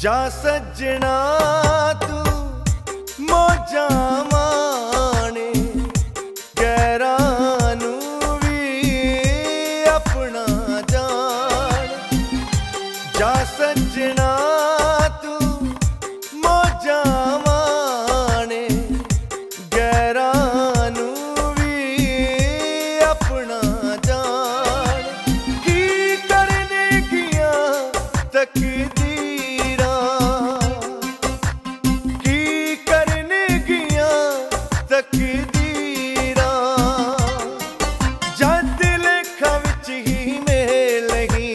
जा सजना तू मौजा माने गैरां नू भी अपना जान। जा सजना तू मौजा माने गैरां नू भी अपना जान। की करने गिया तकदीरा, की करने गिया तकदीरा, जद लेखा विच ही मेल ही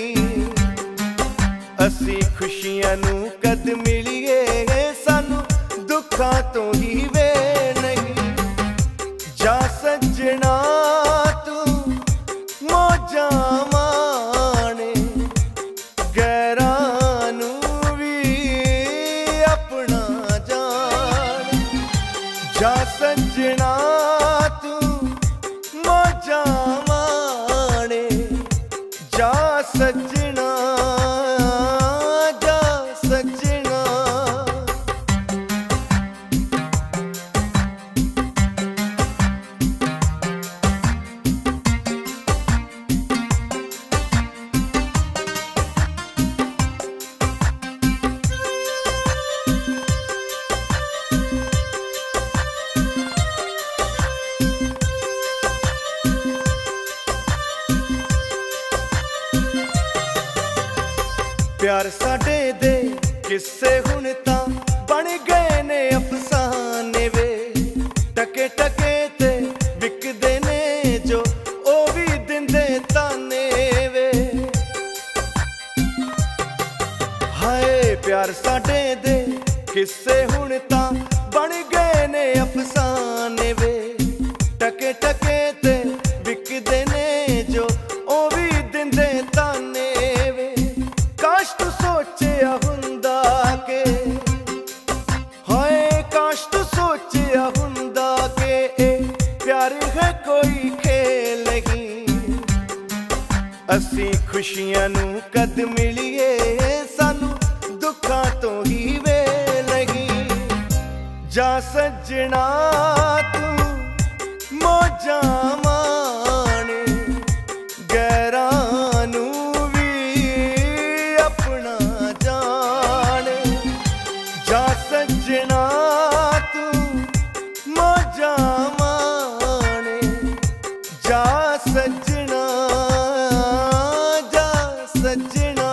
असी खुशियां नू कद मिलिए सानू दुखां तो ही वे नहीं। जा सजना तू मौजा माने गैरां नू भी अपना जान। जा सजना तू मौजा माने, जा सजना, जा सजना। प्यार साडे दे किस्से हुण तां बन गए ने अफसाने वे। टके टके ते विकदे ने जो ओ भी दिंदे ताने वे। हाय प्यार साडे दे किस्से हुण तां बन गए ने अफसाने वे। टके टके ते विकदे ने जो ओ भी दिंदे ताने वे। काश तू सोचिया हुंदा के, हाय काश तू सोचिया हुंदा के प्यार है कोई खेल ही। असी खुशियां नू कद मिलिए सानू दुखां तो ही वे नहीं। जा सजना तू मौजा माने गैरां नू भी अपना जान। जा सजना तू मौजा माने, जा सजना, जा सजना।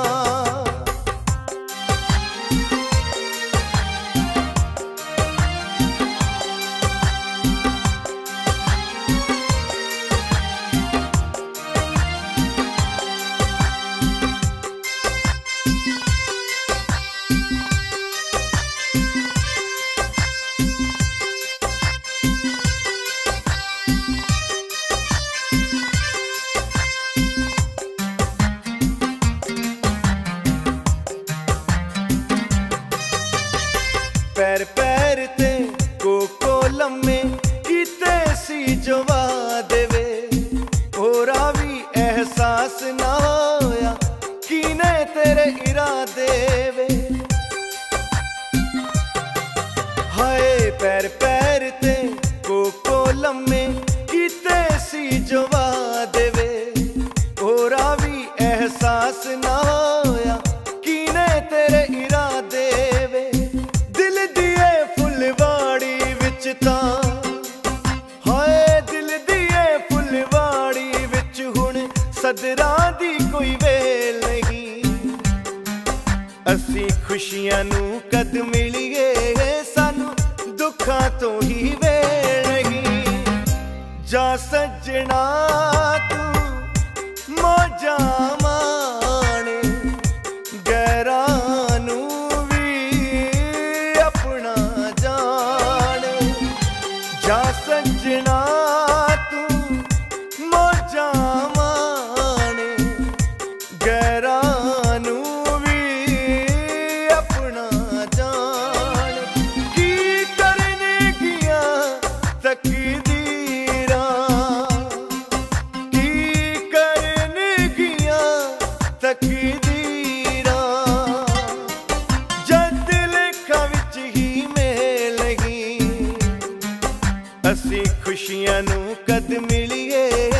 पैर पैर ते कोको लम्मे कीते सी जो वादे वे। होरा भी एहसास ना होया कीने तेरे इरादे वे। हाय पैर पैर ते कोको लम्मे कीते सी जो वादे वे। होरा भी एहसास ना होया कीने तेरे इरादे वे। दिल दिए फुलवाड़ी विच तां, हाय दिल दिए फुलवाड़ी विच हुण सदरां दी कोई वेल नहीं। असी खुशियां नू कद मिलिए सानू दुखां तो ही वे नहीं। जा सजना तू मौजा माने गैरां नू भी अपना जान। जा सजना तू मौजा माने गैरां नू भी अपना जान। की करने गिया तकदीरा, की करने गिया तकदीरा, जद ਅਸੀਂ ਖੁਸ਼ੀਆਂ ਨੂੰ ਕਦ ਮਿਲੀਏ